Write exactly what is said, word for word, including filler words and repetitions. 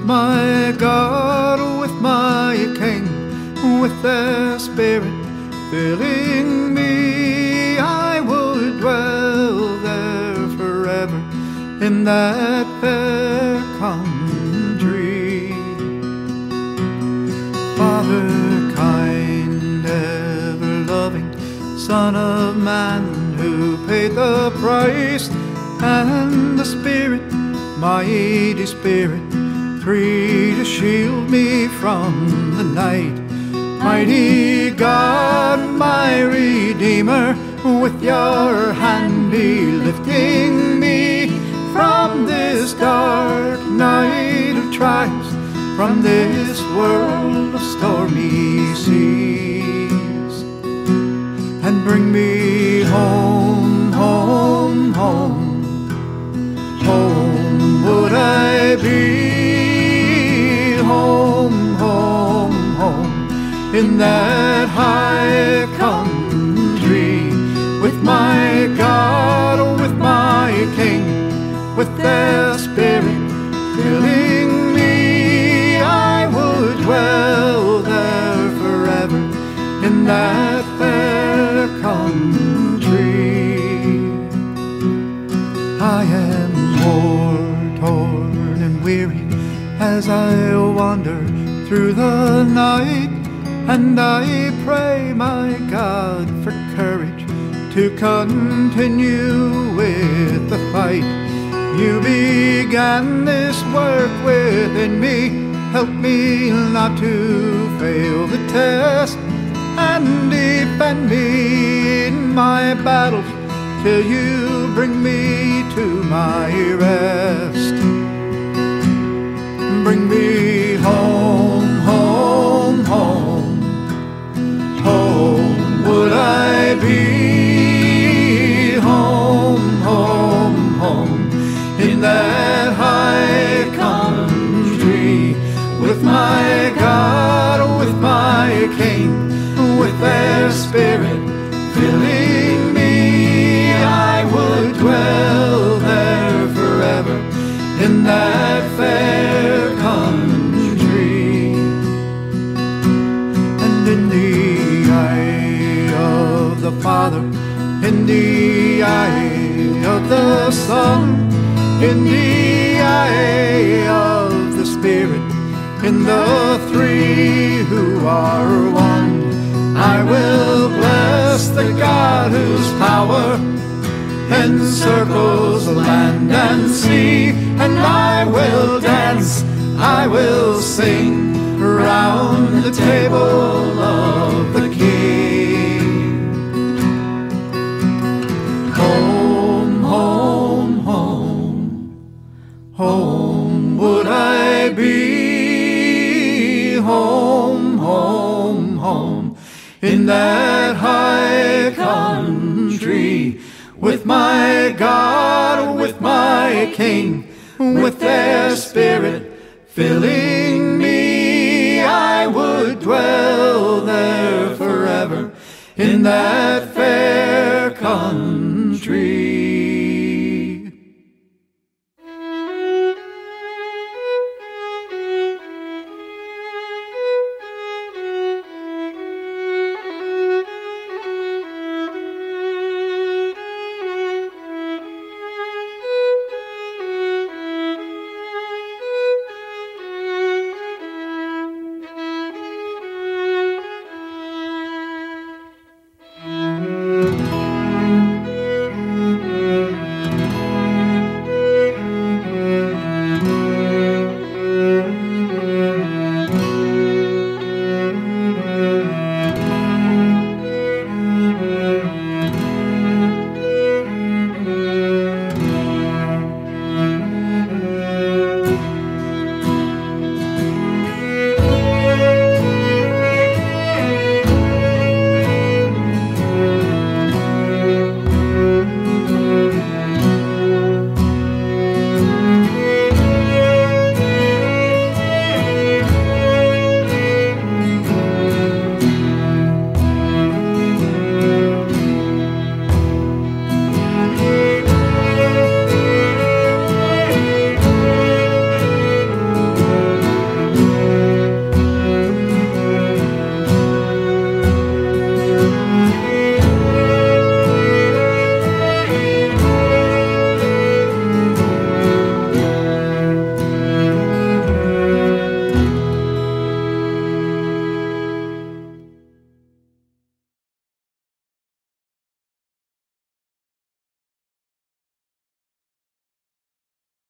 my God, with my King, with their Spirit filling me. I would dwell there forever in that fair country. Father kind, ever-loving, Son of Man, who paid the price, and the Spirit, mighty Spirit, free to shield me from the night. Mighty God, my Redeemer, with your hand be lifting me from this dark night of trials, from this world of stormy seas, and bring me home, home, home. Home would I be, home, home, home, in that high country, with my God, with my King, with their Spirit filling me. I would dwell there forever in that fair country. I am poor, torn and weary as I wander through the night, and I pray, my God, for courage to continue with the fight. You began this work within me. Help me not to fail the test, and defend me in my battles till you bring me to my rest. Bring me home, home, home. Home would I be, home, home, home, in that high country, with my God, with my King, with their Spirit filling me. I would dwell there forever in that fair country. And in the eye of the Father, in the eye of the Son, in the eye of the Spirit, in the three who are one, I will bless the God whose power encircles land and sea, and I will dance, I will sing round the table of the King. Home, home, home, home would I be, home, home, home, in that high country, with my God, with my King, with their Spirit filling me. I would dwell there forever in that